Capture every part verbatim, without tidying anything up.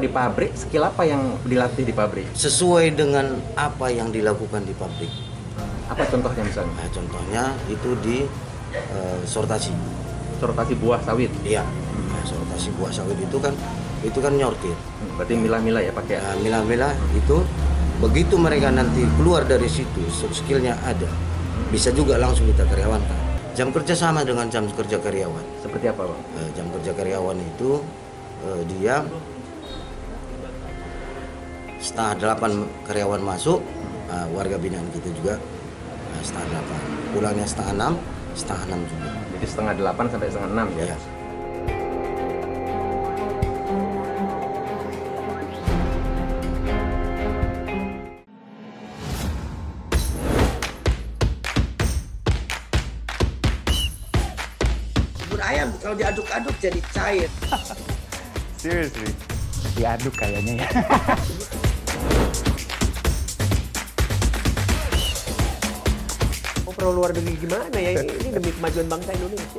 di pabrik, skill apa yang dilatih di pabrik? Sesuai dengan apa yang dilakukan di pabrik. Apa contohnya misalnya? Nah, contohnya itu di uh, sortasi. Sortasi buah sawit. Iya. Nah, sortasi buah sawit itu kan itu kan nyortir. Berarti milah-milah ya pakai. Nah, milah-milah itu begitu mereka nanti keluar dari situ, skillnya ada. Bisa juga langsung kita karyawankan. Jam kerja sama dengan jam kerja karyawan. Seperti apa, Bang? Uh, jam kerja karyawan itu uh, dia setengah delapan karyawan masuk, uh, warga binaan kita juga uh, setengah delapan. Pulangnya setengah enam, setengah enam juga. Jadi setengah delapan sampai setengah enam ya? Ya. Bubur ayam kalau diaduk-aduk jadi cair. Seriously? Diaduk kayaknya ya. Oh, perlu luar negeri gimana ya? Ini demi kemajuan bangsa Indonesia.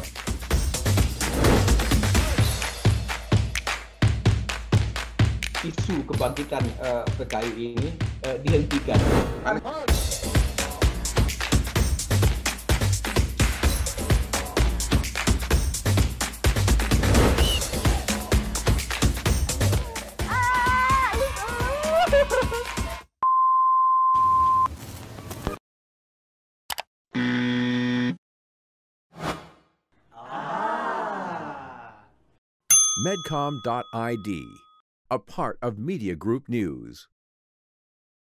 Isu kebangkitan uh, P K I ini uh, dihentikan. Medcom dot I D, a part of Media Group News.